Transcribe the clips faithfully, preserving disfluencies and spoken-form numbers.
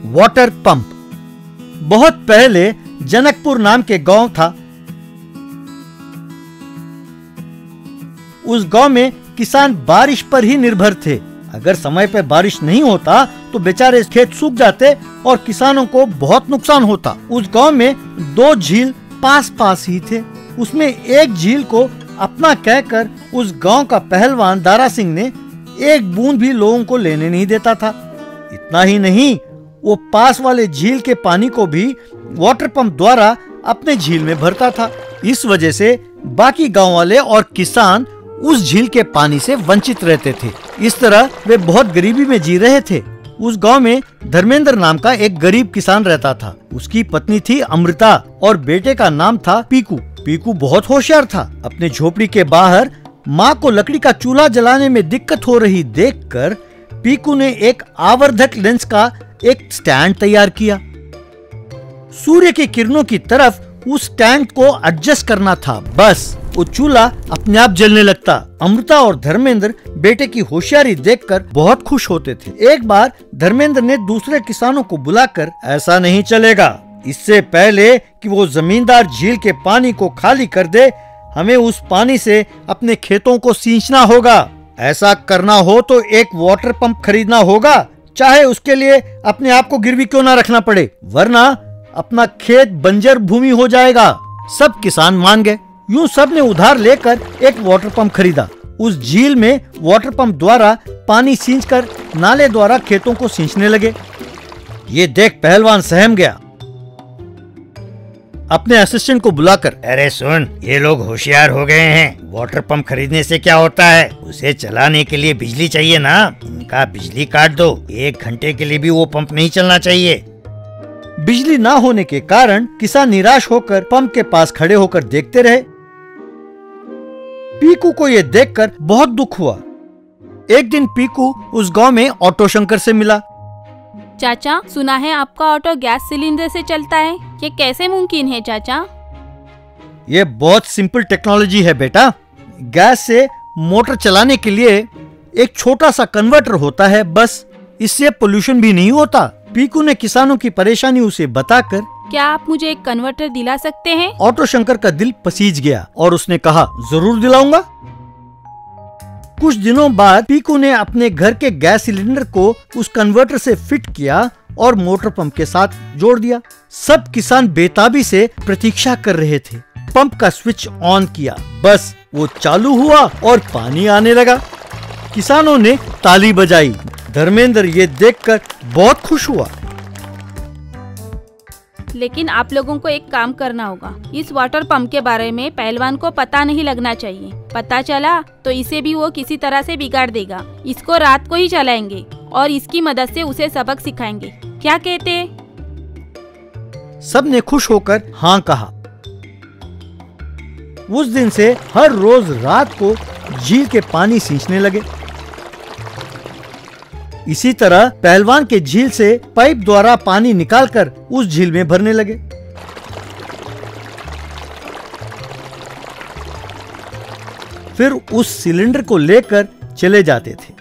Water pump. बहुत पहले जनकपुर नाम के गांव था। उस गांव में किसान बारिश पर ही निर्भर थे। अगर समय पर बारिश नहीं होता तो बेचारे खेत सूख जाते और किसानों को बहुत नुकसान होता। उस गांव में दो झील पास पास ही थे। उसमें एक झील को अपना कहकर उस गांव का पहलवान दारा सिंह ने एक बूंद भी लोगों को लेने नहीं देता था। इतना ही नहीं, वो पास वाले झील के पानी को भी वाटर पंप द्वारा अपने झील में भरता था। इस वजह से बाकी गांव वाले और किसान उस झील के पानी से वंचित रहते थे। इस तरह वे बहुत गरीबी में जी रहे थे। उस गांव में धर्मेंद्र नाम का एक गरीब किसान रहता था। उसकी पत्नी थी अमृता और बेटे का नाम था पीकू। पीकू बहुत होशियार था। अपने झोपड़ी के बाहर माँ को लकड़ी का चूल्हा जलाने में दिक्कत हो रही देखकर पीकू ने एक आवर्धक लेंस का एक स्टैंड तैयार किया। सूर्य की किरणों की तरफ उस स्टैंड को एडजस्ट करना था, बस वो चूल्हा अपने आप जलने लगता। अमृता और धर्मेंद्र बेटे की होशियारी देखकर बहुत खुश होते थे। एक बार धर्मेंद्र ने दूसरे किसानों को बुलाकर, ऐसा नहीं चलेगा, इससे पहले कि वो जमींदार झील के पानी को खाली कर दे, हमें उस पानी से अपने खेतों को सींचना होगा। ऐसा करना हो तो एक वाटर पंप खरीदना होगा, चाहे उसके लिए अपने आप को गिरवी क्यों ना रखना पड़े, वरना अपना खेत बंजर भूमि हो जाएगा। सब किसान मान गए। यूं सब ने उधार लेकर एक वाटर पंप खरीदा। उस झील में वाटर पंप द्वारा पानी सींचकर नाले द्वारा खेतों को सींचने लगे। ये देख पहलवान सहम गया। अपने असिस्टेंट को बुलाकर, अरे सुन, ये लोग होशियार हो गए हैं। वाटर पंप खरीदने से क्या होता है, उसे चलाने के लिए बिजली चाहिए ना, उनका बिजली काट दो। एक घंटे के लिए भी वो पंप नहीं चलना चाहिए। बिजली ना होने के कारण किसान निराश होकर पंप के पास खड़े होकर देखते रहे। पीकू को ये देखकर बहुत दुख हुआ। एक दिन पीकू उस गांव में ऑटो शंकर से मिला। चाचा, सुना है आपका ऑटो गैस सिलेंडर से चलता है, ये कैसे मुमकिन है चाचा? ये बहुत सिंपल टेक्नोलॉजी है बेटा। गैस से मोटर चलाने के लिए एक छोटा सा कन्वर्टर होता है, बस। इससे पोल्यूशन भी नहीं होता। पीकू ने किसानों की परेशानी उसे बताकर, क्या आप मुझे एक कन्वर्टर दिला सकते हैं? ऑटो शंकर का दिल पसीज गया और उसने कहा, जरूर दिलाऊंगा। कुछ दिनों बाद पीकू ने अपने घर के गैस सिलेंडर को उस कन्वर्टर से फिट किया और मोटर पंप के साथ जोड़ दिया। सब किसान बेताबी से प्रतीक्षा कर रहे थे। पंप का स्विच ऑन किया, बस वो चालू हुआ और पानी आने लगा। किसानों ने ताली बजाई। धर्मेंद्र ये देखकर बहुत खुश हुआ। लेकिन आप लोगों को एक काम करना होगा। इस वाटर पंप के बारे में पहलवान को पता नहीं लगना चाहिए। पता चला तो इसे भी वो किसी तरह से बिगाड़ देगा। इसको रात को ही चलाएंगे और इसकी मदद से उसे सबक सिखाएंगे। क्या कहते? सब ने खुश होकर हाँ कहा। उस दिन से हर रोज रात को झील के पानी सींचने लगे। इसी तरह पहलवान के झील से पाइप द्वारा पानी निकालकर उस झील में भरने लगे। फिर उस सिलेंडर को लेकर चले जाते थे।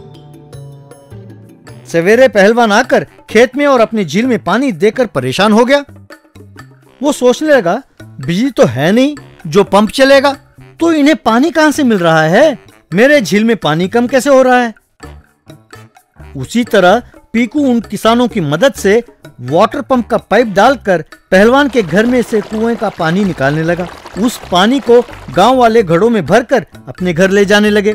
सवेरे पहलवान आकर खेत में और अपनी झील में पानी देकर परेशान हो गया। वो सोचने लगा, बिजली तो है नहीं जो पंप चलेगा, तो इन्हें पानी कहां से मिल रहा है? मेरे झील में पानी कम कैसे हो रहा है? उसी तरह पीकू उन किसानों की मदद से वाटर पंप का पाइप डालकर पहलवान के घर में से कुएं का पानी निकालने लगा। उस पानी को गांव वाले घड़ों में भरकर अपने घर ले जाने लगे।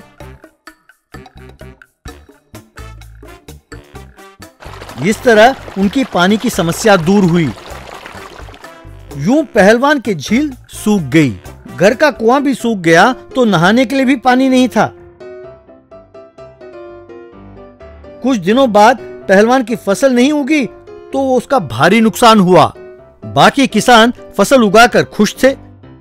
इस तरह उनकी पानी की समस्या दूर हुई। यूं पहलवान की झील सूख गई। घर का कुआं भी सूख गया तो नहाने के लिए भी पानी नहीं था। कुछ दिनों बाद पहलवान की फसल नहीं उगी तो उसका भारी नुकसान हुआ। बाकी किसान फसल उगाकर खुश थे।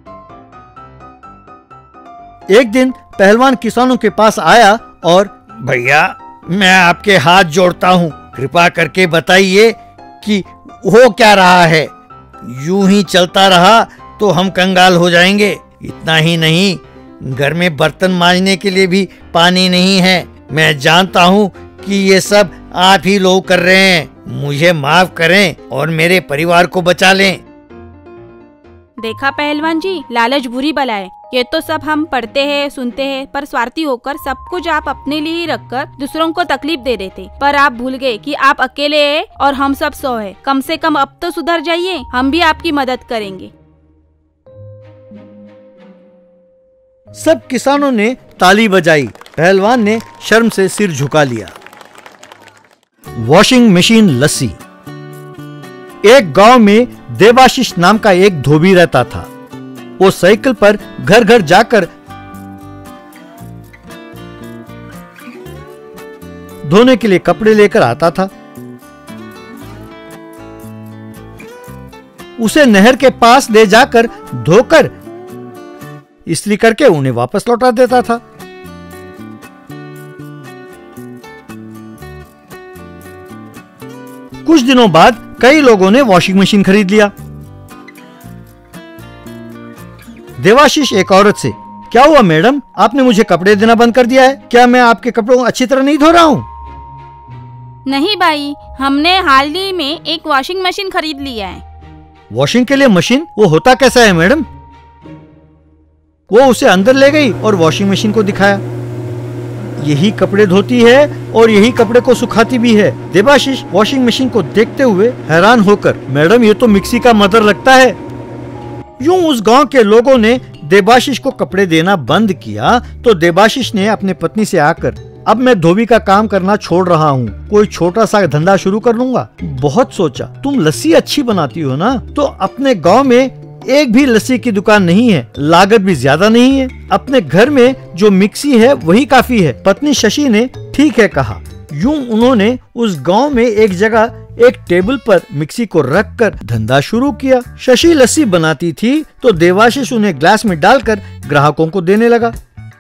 एक दिन पहलवान किसानों के पास आया और, भैया, मैं आपके हाथ जोड़ता हूँ, कृपा करके बताइए कि हो क्या रहा है। यूं ही चलता रहा तो हम कंगाल हो जाएंगे। इतना ही नहीं, घर में बर्तन मांजने के लिए भी पानी नहीं है। मैं जानता हूँ कि ये सब आप ही लोग कर रहे हैं। मुझे माफ करें और मेरे परिवार को बचा लें। देखा पहलवान जी, लालच बुरी बला है। ये तो सब हम पढ़ते हैं, सुनते हैं, पर स्वार्थी होकर सब कुछ आप अपने लिए ही रखकर दूसरों को तकलीफ दे रहे थे। पर आप भूल गए कि आप अकेले हैं और हम सब सौ हैं। कम से कम अब तो सुधर जाइए, हम भी आपकी मदद करेंगे। सब किसानों ने ताली बजाई। पहलवान ने शर्म से सिर झुका लिया। वॉशिंग मशीन लस्सी। एक गांव में देवाशीष नाम का एक धोबी रहता था। वो साइकिल पर घर घर जाकर धोने के लिए कपड़े लेकर आता था। उसे नहर के पास ले जाकर धोकर इस्त्री करके उन्हें वापस लौटा देता था। कुछ दिनों बाद कई लोगों ने वॉशिंग मशीन खरीद लिया। देवाशीष एक औरत से, क्या हुआ मैडम, आपने मुझे कपड़े देना बंद कर दिया है? क्या मैं आपके कपड़ों को अच्छी तरह नहीं धो रहा हूँ? नहीं भाई, हमने हाल ही में एक वॉशिंग मशीन खरीद लिया है। वॉशिंग के लिए मशीन? वो होता कैसा है मैडम? वो उसे अंदर ले गई और वॉशिंग मशीन को दिखाया। यही कपड़े धोती है और यही कपड़े को सुखाती भी है। देवाशीष वॉशिंग मशीन को देखते हुए हैरान होकर, मैडम ये तो मिक्सी का मदर लगता है। यूं उस गांव के लोगों ने देवाशीष को कपड़े देना बंद किया तो देवाशीष ने अपने पत्नी से आकर, अब मैं धोबी का काम करना छोड़ रहा हूँ, कोई छोटा सा धंधा शुरू कर लूंगा। बहुत सोचा, तुम लस्सी अच्छी बनाती हो ना, तो अपने गांव में एक भी लस्सी की दुकान नहीं है, लागत भी ज्यादा नहीं है, अपने घर में जो मिक्सी है वही काफी है। पत्नी शशि ने ठीक है कहा। यूं उन्होंने उस गांव में एक जगह एक टेबल पर मिक्सी को रखकर धंधा शुरू किया। शशि लस्सी बनाती थी तो देवाशीष उन्हें ग्लास में डालकर ग्राहकों को देने लगा।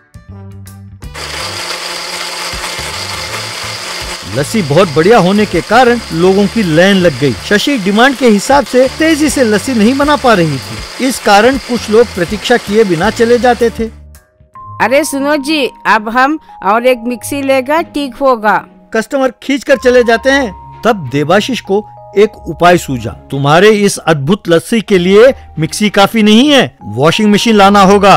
लस्सी बहुत बढ़िया होने के कारण लोगों की लाइन लग गई। शशि डिमांड के हिसाब से तेजी से लस्सी नहीं बना पा रही थी। इस कारण कुछ लोग प्रतीक्षा किए बिना चले जाते थे। अरे सुनो जी, अब हम और एक मिक्सी लेगा, ठीक होगा। कस्टमर खींच कर चले जाते हैं। तब देवाशीष को एक उपाय सूझा। तुम्हारे इस अद्भुत लस्सी के लिए मिक्सी काफी नहीं है, वॉशिंग मशीन लाना होगा।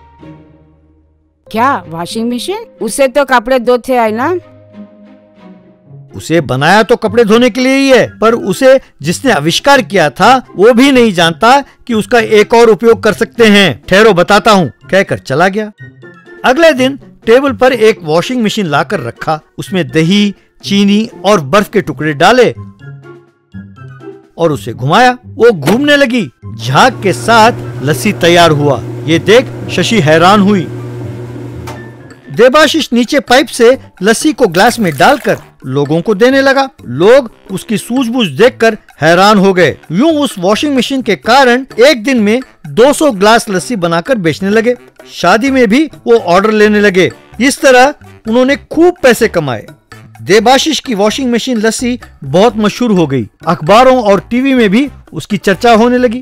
क्या वॉशिंग मशीन? उससे तो कपड़े धोते हैं ना। उसे बनाया तो कपड़े धोने के लिए ही है, पर उसे जिसने आविष्कार किया था वो भी नहीं जानता कि उसका एक और उपयोग कर सकते हैं। ठहरो बताता हूँ, कहकर चला गया। अगले दिन टेबल पर एक वॉशिंग मशीन लाकर रखा। उसमें दही, चीनी और बर्फ के टुकड़े डाले और उसे घुमाया। वो घूमने लगी। झाग के साथ लस्सी तैयार हुआ। ये देख शशि हैरान हुई। देवाशीष नीचे पाइप से लस्सी को ग्लास में डालकर लोगों को देने लगा। लोग उसकी सूझबूझ देखकर हैरान हो गए। यूं उस वॉशिंग मशीन के कारण एक दिन में दो सौ ग्लास लस्सी बनाकर बेचने लगे। शादी में भी वो ऑर्डर लेने लगे। इस तरह उन्होंने खूब पैसे कमाए। देवाशीष की वॉशिंग मशीन लस्सी बहुत मशहूर हो गई। अखबारों और टीवी में भी उसकी चर्चा होने लगी।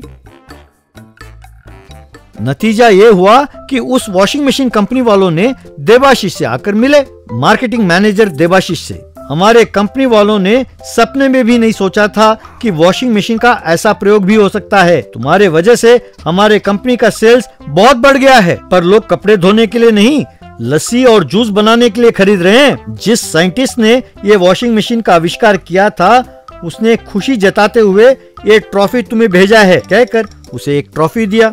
नतीजा ये हुआ कि उस वॉशिंग मशीन कंपनी वालों ने देवाशीष से आकर मिले। मार्केटिंग मैनेजर देवाशीष से, हमारे कंपनी वालों ने सपने में भी नहीं सोचा था कि वॉशिंग मशीन का ऐसा प्रयोग भी हो सकता है। तुम्हारे वजह से हमारे कंपनी का सेल्स बहुत बढ़ गया है। पर लोग कपड़े धोने के लिए नहीं, लस्सी और जूस बनाने के लिए खरीद रहे हैं। जिस साइंटिस्ट ने ये वॉशिंग मशीन का आविष्कार किया था, उसने खुशी जताते हुए ये ट्रॉफी तुम्हें भेजा है, कहकर उसे एक ट्रॉफी दिया।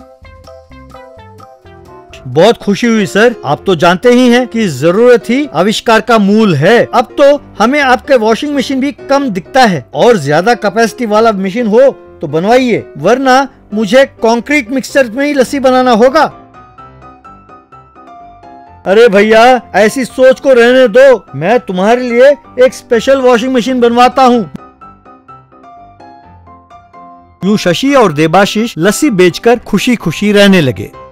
बहुत खुशी हुई सर। आप तो जानते ही हैं कि जरूरत ही आविष्कार का मूल है। अब तो हमें आपके वॉशिंग मशीन भी कम दिखता है और ज्यादा कैपेसिटी वाला मशीन हो तो बनवाइए, वरना मुझे कंक्रीट मिक्सचर में ही लस्सी बनाना होगा। अरे भैया, ऐसी सोच को रहने दो, मैं तुम्हारे लिए एक स्पेशल वॉशिंग मशीन बनवाता हूँ। यूं शशि और देवाशीष लस्सी बेचकर खुशी खुशी रहने लगे।